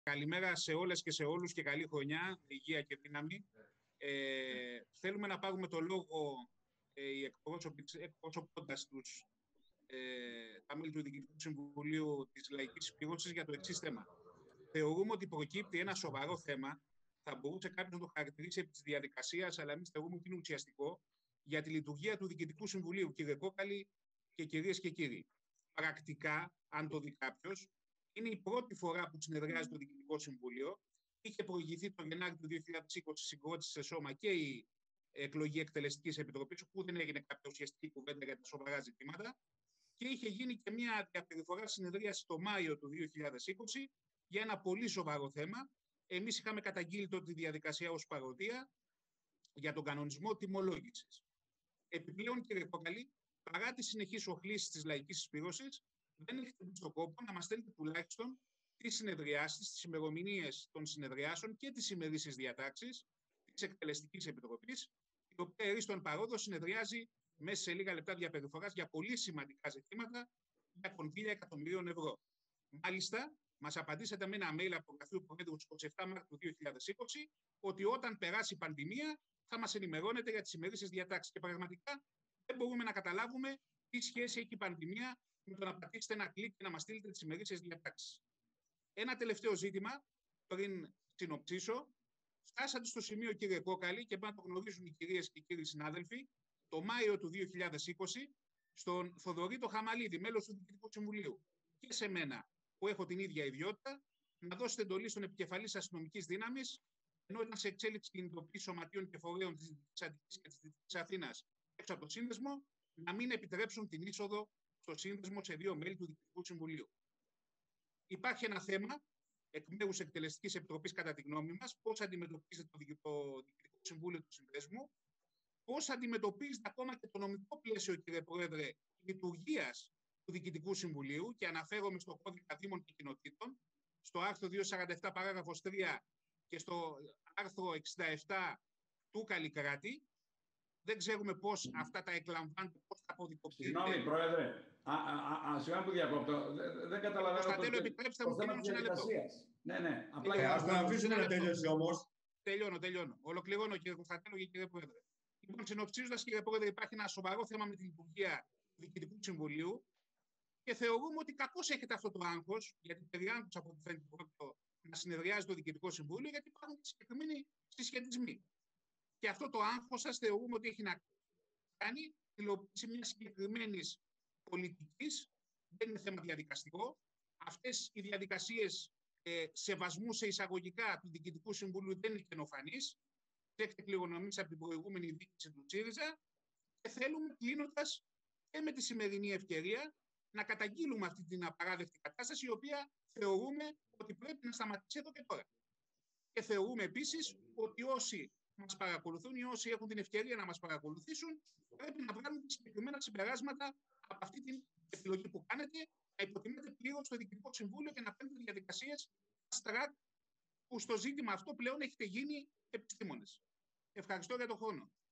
Καλημέρα σε όλες και σε όλους και καλή χρονιά, υγεία και δύναμη. Θέλουμε να πάρουμε το λόγο οι εκπρόσωποντας τους τα μέλη του Διοικητικού Συμβουλίου της Λαϊκής Συσπήρωσης για το εξής θέμα. Θεωρούμε ότι προκύπτει ένα σοβαρό θέμα. Θα μπορούσε κάποιος να το χαρακτηρίσει επί της διαδικασίας, αλλά εμείς θεωρούμε ότι είναι ουσιαστικό για τη λειτουργία του Διοικητικού Συμβουλίου. Κύριε Κόκαλη και κυρίες και κύριοι, πρακτικά, αν το δει κάποιος, είναι η πρώτη φορά που συνεδριάζει το Διοικητικό Συμβούλιο. Είχε προηγηθεί τον Γενάρη του 2020, συγκρότηση σε σώμα και η εκλογή εκτελεστικής επιτροπής, όπου δεν έγινε κάποια ουσιαστική κουβέντα για τα σοβαρά ζητήματα. Και είχε γίνει και μια διαπεριφορά συνεδρίαση το Μάιο του 2020 για ένα πολύ σοβαρό θέμα. Εμείς είχαμε καταγγείλει τότε τη διαδικασία ως παροδία για τον κανονισμό τιμολόγησης. Επιπλέον, κύριε Κόκαλη, παρά τις συνεχείς οχλήσεις της λαϊκής συσπήρωσης, δεν έχετε μπει στον κόπο να μας στέλνετε τουλάχιστον τις συνεδριάσεις, τις ημερομηνίες των συνεδριάσεων και τις ημερήσεις διατάξεις της Εκτελεστικής Επιτροπής, η οποία ερίστον παρόδο συνεδριάζει μέσα σε λίγα λεπτά διαπεριφοράς για πολύ σημαντικά ζητήματα για κονδύλια εκατομμυρίων ευρώ. Μάλιστα, μας απαντήσατε με ένα mail από το Γραφείο Προέδρου στις 27 Μάρτιου 2020 ότι όταν περάσει η πανδημία θα μας ενημερώνετε για τις ημερήσεις διατάξεις. Και πραγματικά δεν μπορούμε να καταλάβουμε τι σχέση έχει η πανδημία με το να πατήσετε ένα κλικ και να μας στείλετε τις ημερήσεις διατάξεις. Ένα τελευταίο ζήτημα, πριν συνοψίσω. Φτάσατε στο σημείο, κύριε Κόκαλη, και πρέπει να το γνωρίζουν οι κυρίες και οι κύριοι συνάδελφοι, το Μάιο του 2020, στον Θοδωρή το Χαμαλίδη, μέλος του Διοικητικού Συμβουλίου, και σε μένα, που έχω την ίδια ιδιότητα, να δώσετε εντολή στον επικεφαλής αστυνομικής δύναμης, ενώ ήταν σε εξέλιξη κινητοποίηση σωματείων και φορέων της Δυτικής Αττικής και της Δυτικής Αθήνας έξω από το σύνδεσμο, να μην επιτρέψουν την είσοδο στο σύνδεσμο σε δύο μέλη του Διοικητικού Συμβουλίου. Υπάρχει ένα θέμα εκ μέρους Εκτελεστικής Επιτροπής, κατά τη γνώμη μας, πώς αντιμετωπίζεται το Διοικητικό Συμβούλιο του Συνδέσμου, πώς αντιμετωπίζεται ακόμα και το νομικό πλαίσιο, κύριε Πρόεδρε, λειτουργίας του Διοικητικού Συμβουλίου, και αναφέρομαι στο Κώδικα Δήμων και Κοινοτήτων, στο άρθρο 247 παράγραφος 3 και στο άρθρο 67 του Καλλικράτη. Δεν ξέρουμε πώς αυτά τα εκλαμβάνονται, πώς τα αποδικοποιούνται. Συγγνώμη, Πρόεδρε. Συγγνώμη που διακόπτω. Δεν καταλαβαίνω. Κωνσταντέλο, επιτρέψτε μου θέμα της διαδικασίας. Ναι. Απλά ας τον αφήσουμε να τελειώσει όμως. Τελειώνω. Ολοκληρώνω, κύριε Κωνσταντέλο και κύριε Πρόεδρε. Λοιπόν, συνοψίζοντας, κύριε Πρόεδρε, υπάρχει ένα σοβαρό θέμα με τη λειτουργία του Διοικητικού Συμβουλίου και θεωρούμε ότι κακώς έχετε αυτό το άγχος, γιατί περιάγχος από ό,τι φαίνεται να συνεδριάζει το Διοικητικό Συμβούλιο, γιατί υπάρχουν και συγκεκριμένοι συσχετισμοί. Και αυτό το άγχος σας θεωρούμε ότι έχει να κάνει υλοποίηση μιας συγκεκριμένης πολιτικής. Δεν είναι θέμα διαδικαστικό. Αυτές οι διαδικασίες σεβασμού σε εισαγωγικά του Διοικητικού Συμβουλίου δεν είναι καινοφανείς. Έχετε κληρονομήσει από την προηγούμενη διοίκηση του ΣΥΡΙΖΑ και θέλουμε, κλείνοντας και με τη σημερινή ευκαιρία, να καταγγείλουμε αυτή την απαράδεκτη κατάσταση, η οποία θεωρούμε ότι πρέπει να σταματήσει εδώ και τώρα. Και θεωρούμε επίσης ότι όσοι μας παρακολουθούν ή όσοι έχουν την ευκαιρία να μας παρακολουθήσουν, πρέπει να βγάλουν συγκεκριμένα συμπεράσματα από αυτή την επιλογή που κάνετε, να υποτιμάτε πλήρως το Διοικητικό Συμβούλιο και να παίρνετε διαδικασίες στρατ, που στο ζήτημα αυτό πλέον έχετε γίνει επιστήμονες. Ευχαριστώ για τον χρόνο.